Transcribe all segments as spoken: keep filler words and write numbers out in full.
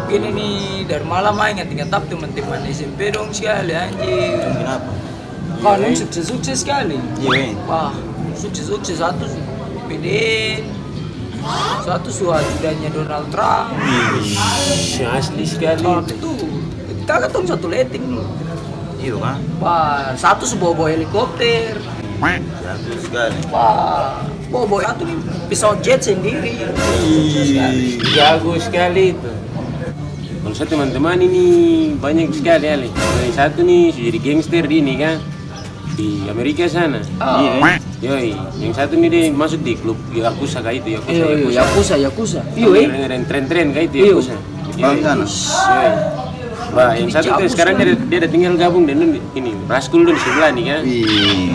Gini nih, dari malam main ingat-ingat tap teman-teman S M P dong sekali anjir. Kenapa? Kan sukses-sukses sekali. Iya. Wah, sukses-sukses satu P D N, satu suajudannya Donald Trump. Ih, asli sekali Oh, itu. itu kita ketemu satu letting loh. Iya kan? Wah, satu sebuah helikopter. Jago sekali. Wah, bobo satu nih pesawat jet sendiri. Ih, jago sekali itu. Kalau saya teman-teman ini banyak sekali Ali. Yang satu nih sudah jadi gangster di ini kan di Amerika sana. Oh. Iya. Yoi, yang satu nih dia masuk di klub Yakuza kayak itu Yakuza. Iya, iya, Yakuza, Yakuza. Iya, Iya, yang tren-tren kayak itu Iya. Yakuza. Oh, di sana. Yoi. Bah, yang satu tuh sekarang dia, dia udah tinggal gabung dan ini Raskul tuh di sebelah nih kan. Wih,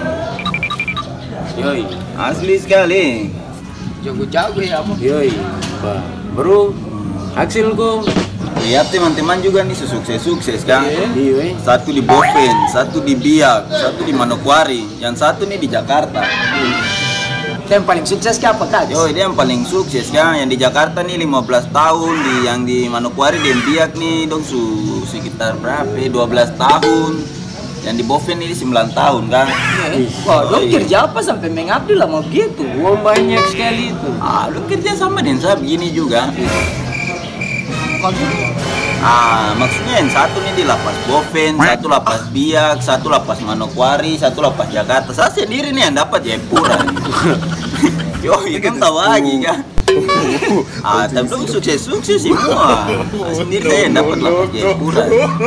Yoi. asli sekali. Jago-jago ya, Bang. Yoi. Bah, bro, hasilku. Lihat teman-teman juga nih sukses-sukses kan. Iya. Satu di Boven, satu di Biak, satu di Manokwari, yang satu nih di Jakarta. Yang paling sukses ke apa, Kak? Yo, ini yang paling sukses kan, yang di Jakarta nih lima belas tahun, di yang di Manokwari dan Biak nih dong su sekitar berapa? dua belas tahun. Yang di Boven ini sembilan tahun kan. Wah, lu kerja apa sampai mengabdi lama gitu? Uang banyak sekali itu. Ah, lu kerja sama dengan saya begini juga. Maksudnya? Ah, maksudnya yang satu nih di lapas Boven, satu lapas Biak, satu lapas Manokwari, satu lapas Jakarta. Saya sendiri nih yang dapat Jayapura. Yo, itu kan tahu aja kan. Ah, tapi dong sukses-sukses semua. Saya sendiri saya yang dapat lapas Jayapura.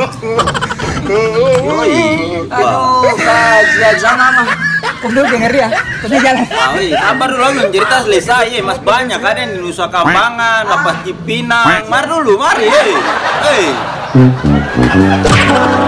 Yoi, wah. Aduh, Kak, siap sana mah. Udah denger ya, udah jalan. Ah, wih, sabar dulu belum cerita selesai, ya, Mas banyak ada yang di Nusa Kambangan, lapas Cipinang. Mari dulu, mari. Hei. Hei.